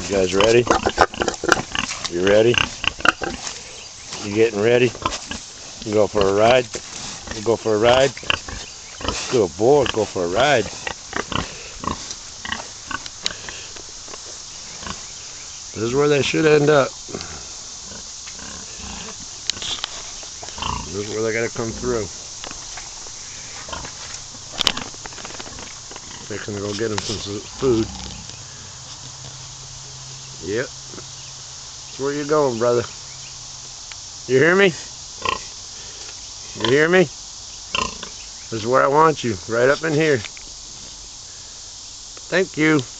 You guys ready? You ready? You getting ready? You go for a ride? You go for a ride? Good boy, go for a ride. This is where they should end up. This is where they gotta come through. Fixing to go get them some food. Yep. That's where you going, brother. You hear me? You hear me? This is where I want you, right up in here. Thank you.